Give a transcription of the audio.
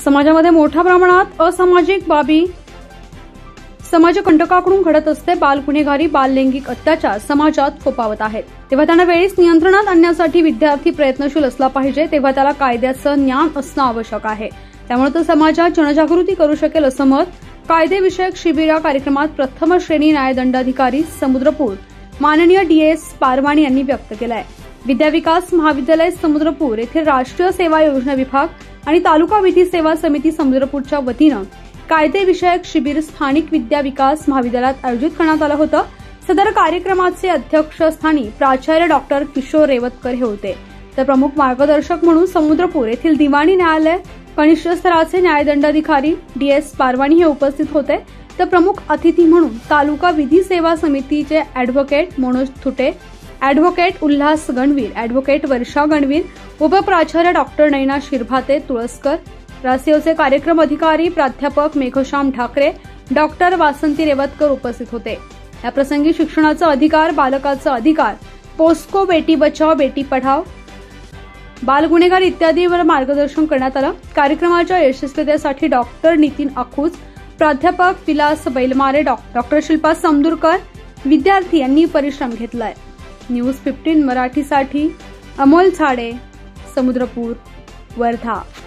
समाजामध्ये मोठ्या प्रमाणात असामाजिक बाबी समाजकंटकाकडून घडत असते। बाल गुन्हेगारी, बाल लैंगिक अत्याचार समाजात फोफावत आहेत, तेव्हा त्यांना वेळीच नियंत्रणात आणण्यासाठी विद्यार्थी प्रयत्नशील असला पाहिजे, तेव्हा त्याला कायद्याचं ज्ञान असणं आवश्यक आहे। त्यामुळे तो समाजात जनजागृती करू शकेल असं मत कायदेविषयक शिबिर या कार्यक्रमात प्रथम श्रेणी न्यायदंडाधिकारी समुद्रपूर माननीय DS पारवाणी यांनी व्यक्त केलं आहे। विद्या विकास महाविद्यालय समुद्रपूर येथे राष्ट्रीय सेवा योजना विभाग आणि तालुका विधी सेवा समिती समुद्रपूरच्या वतीनं कायदेविषयक शिबिर स्थानिक विद्या विकास महाविद्यालयात आयोजित करण्यात आलं होतं। सदर कार्यक्रमाचे अध्यक्षस्थानी प्राचार्य डॉक्टर किशोर रेवतकर हे होते, तर प्रमुख मार्गदर्शक म्हणून समुद्रपूर येथील दिवाणी न्यायालय कनिष्ठ स्तराचे न्यायदंडाधिकारी DS पारवाणी हे उपस्थित होते, तर प्रमुख अतिथी म्हणून तालुका विधी सेवा समितीचे advocate Manoj Thute, advocate Ulhas Ganvir, advocate Varsha Ganvir, उपप्राचार्य डॉक्टर नैना शिरभाते तुळसकर, रासेवचे कार्यक्रम अधिकारी प्राध्यापक मेघश्याम ठाकरे, डॉक्टर वासंती रेवतकर उपस्थित होते। या प्रसंगी शिक्षणाचा अधिकार, बालकाचा अधिकार, पोस्को, बेटी बचाओ बेटी पढाओ, बाल गुन्हेगार इत्यादींवर मार्गदर्शन करण्यात आलं। कार्यक्रमाच्या यशस्वीतेसाठी डॉक्टर नितीन अखूज, प्राध्यापक विलास बैलमारे, डॉक्टर शिल्पा समदुरकर, विद्यार्थी यांनी परिश्रम घेतलाय। न्यूज 15 मराठीसाठी अमोल झाडे, समुद्रपूर, वर्धा।